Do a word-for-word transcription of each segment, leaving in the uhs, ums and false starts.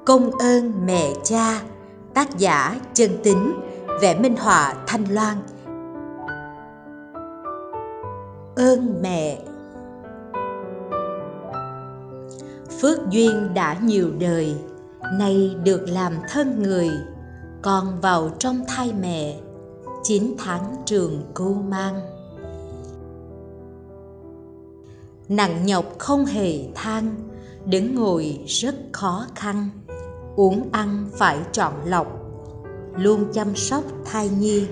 Công ơn mẹ cha, tác giả Chân Tính, vẽ minh họa Thanh Loan. Ơn mẹ. Phước duyên đã nhiều đời, nay được làm thân người, con vào trong thai mẹ, chín tháng trường cưu mang. Nặng nhọc không hề than, đứng ngồi rất khó khăn, uống ăn phải chọn lọc, luôn chăm sóc thai nhi.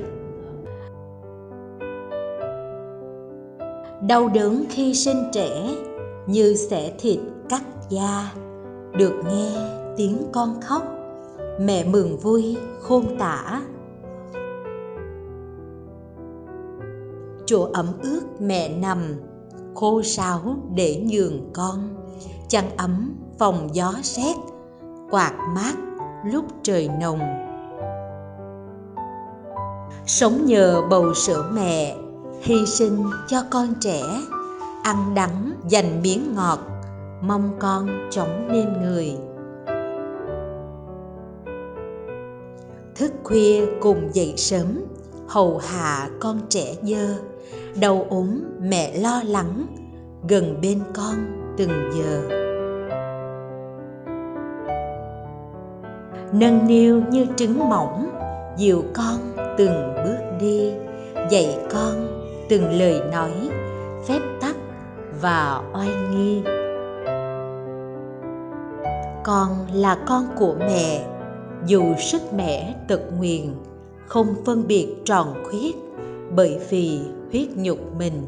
Đau đớn khi sinh trẻ, như xẻ thịt cắt da, được nghe tiếng con khóc, mẹ mừng vui khôn tả. Chỗ ấm ướt mẹ nằm, khô ráo để nhường con, chăn ấm phòng gió rét, quạt mát lúc trời nồng. Sống nhờ bầu sữa mẹ, hy sinh cho con trẻ, ăn đắng dành miếng ngọt, mong con chóng nên người. Thức khuya cùng dậy sớm, hầu hạ con trẻ dơ, đau ốm mẹ lo lắng, gần bên con từng giờ. Nâng niu như trứng mỏng, dìu con từng bước đi, dạy con từng lời nói, phép tắc và oai nghi. Con là con của mẹ, dù sức mẻ tật nguyền, không phân biệt tròn khuyết, bởi vì huyết nhục mình.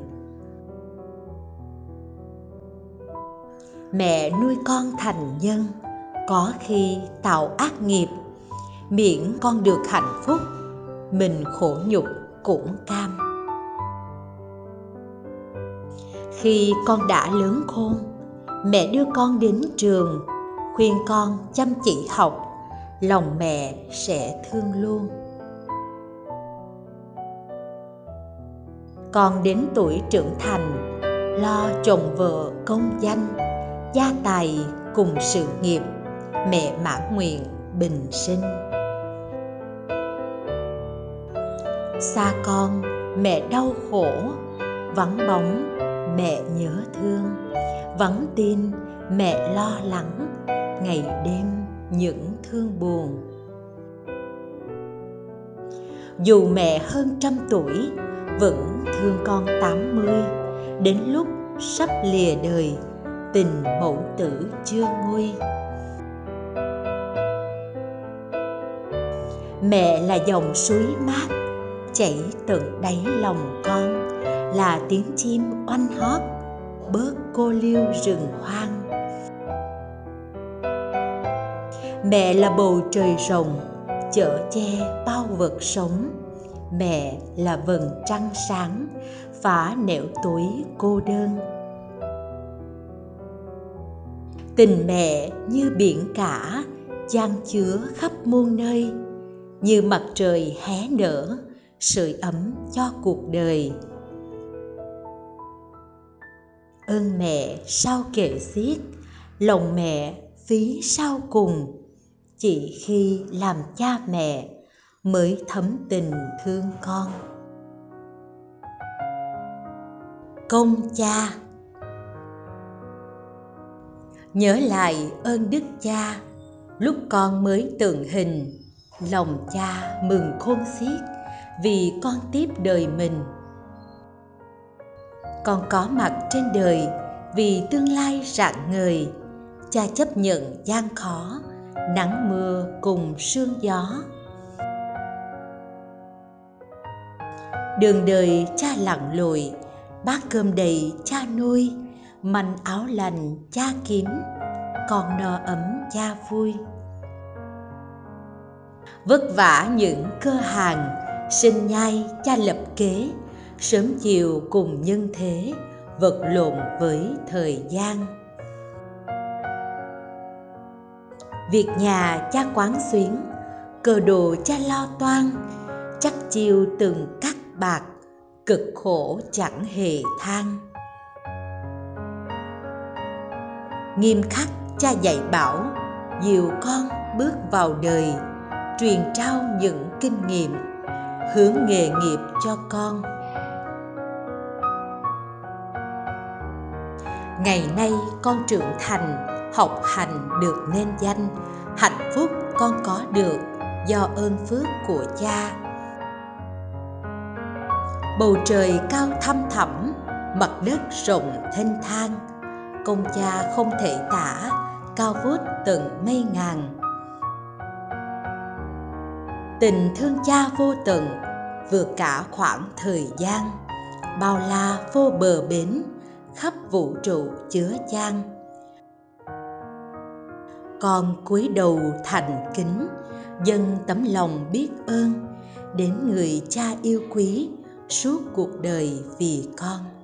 Mẹ nuôi con thành nhân, có khi tạo ác nghiệp, miễn con được hạnh phúc, mình khổ nhục cũng cam. Khi con đã lớn khôn, mẹ đưa con đến trường, khuyên con chăm chỉ học, lòng mẹ sẽ thương luôn. Con đến tuổi trưởng thành, lo chồng vợ công danh, gia tài cùng sự nghiệp, mẹ mãn nguyện bình sinh. Xa con mẹ đau khổ, vắng bóng mẹ nhớ thương, vắng tin mẹ lo lắng, ngày đêm những thương buồn. Dù mẹ hơn trăm tuổi, vẫn thương con tám mươi, đến lúc sắp lìa đời, tình mẫu tử chưa nguôi. Mẹ là dòng suối mát, chảy tận đáy lòng con, là tiếng chim oanh hót, bớt cô liêu rừng hoang. Mẹ là bầu trời rộng, chở che bao vật sống, mẹ là vầng trăng sáng, phá nẻo tối cô đơn. Tình mẹ như biển cả, chan chứa khắp muôn nơi, như mặt trời hé nở, sưởi ấm cho cuộc đời. Ơn mẹ sao kể xiết, lòng mẹ phí sao cùng, chỉ khi làm cha mẹ mới thấm tình thương con. Công cha. Nhớ lại ơn đức cha, lúc con mới tượng hình, lòng cha mừng khôn xiết, vì con tiếp đời mình. Con có mặt trên đời vì tương lai rạng ngời, cha chấp nhận gian khó, nắng mưa cùng sương gió. Đường đời cha lặn lội, bát cơm đầy cha nuôi, manh áo lành cha kiếm, con no ấm cha vui. Vất vả những cơ hàng, sinh nhai cha lập kế, sớm chiều cùng nhân thế, vật lộn với thời gian. Việc nhà cha quán xuyến, cờ đồ cha lo toan, chắc chiêu từng cắt bạc, cực khổ chẳng hề than. Nghiêm khắc cha dạy bảo, dìu con bước vào đời, truyền trao những kinh nghiệm, hướng nghề nghiệp cho con. Ngày nay con trưởng thành, học hành được nên danh, hạnh phúc con có được do ơn phước của cha. Bầu trời cao thăm thẳm, mặt đất rộng thênh thang, công cha không thể tả, cao vút tận mây ngàn. Tình thương cha vô tận, vượt cả khoảng thời gian, bao la vô bờ bến, khắp vũ trụ chứa chan. Con cúi đầu thành kính, dâng tấm lòng biết ơn đến người cha yêu quý suốt cuộc đời vì con.